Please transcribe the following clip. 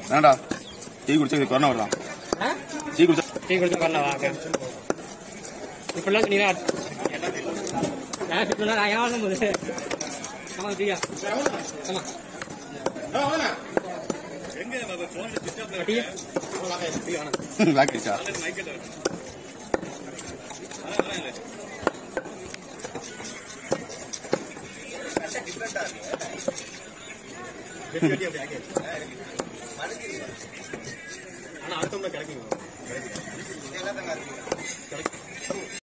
வேண்டா டீ குடிச்சா இது கொரோனா வரலாம். டீ குடிச்சா கொரோனா வாங்க. இப்பெல்லாம் நீங்க நான் யாரும் போது ஆமா டீயா ஆமா எங்க போன் ஸ்விட்ச் ஆஃப் டீ வாக்கிச்சா ஆனா அடுத்த கிடைக்கும்.